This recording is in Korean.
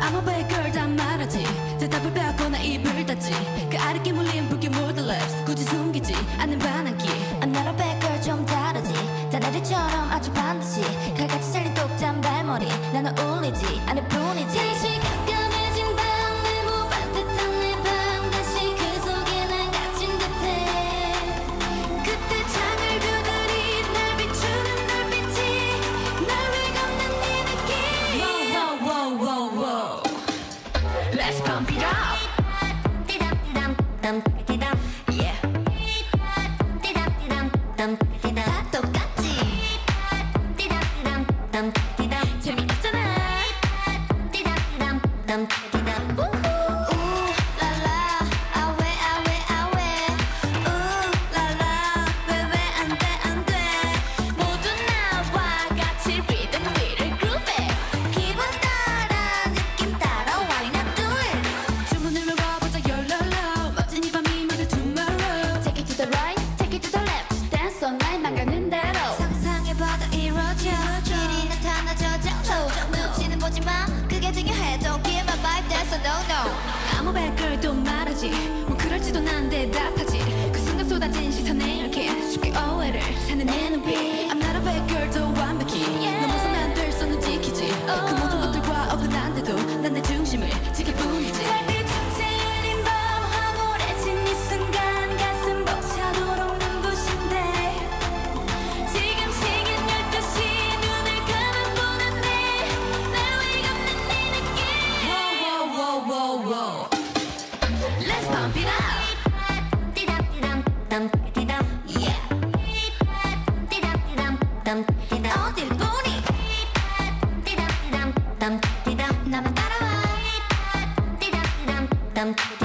I'm a bad girl 다 말하지 대답을 빼앗고 나 입을 닫지 그 아랫게 물린 붉게 물든 lips 굳이 숨기지 않는 반항기 I'm not a bad girl 좀 다르지 다 애들처럼 아주 반드시 칼같이 잘린 똑단발머린 나는 어울리지 않을 뿐이지 다시 깜깜해진 밤 네모반듯한 내 방 다시 그 속에 난 갇힌 듯해 그때 창을 두드리 날 비추는 눈빛이 날 위감는 네 느낌 Whoa whoa whoa whoa Let's pump it up Yeah 다 똑같지 재미없잖아 주문을 외워보자 Yolo-lo 멋진 이 밤이 모두 tomorrow Take it to the right, take it to the left Dance all night 맘 가는 대로 상상해봐도 이루어져 길이 나타나 저절로 눈치는 보지마 그게 중요해도 Give my vibe that's a no-no I'm a bad girl 또 말하지 뭐 그럴지도 난 대답하지 그 순간 쏟아진 시선에 이렇게 쉽게 오해를 사는 내 눈빛 I'm not a bad girl 또 완벽히 넘어서면 안 될 선은 지키지 그 모든 것들과 어긋난대도 난 내 중심을 지킬 뿐이지 달빛 새열린 밤 황홀해진 이 순간 가슴 벅차도록 눈부신데 지금 시간 12시 눈을 감아보는데 날 위감는 네 느낌 Whoa whoa whoa whoa Let's pump it up Yeah 어딜 보니 나만 따라와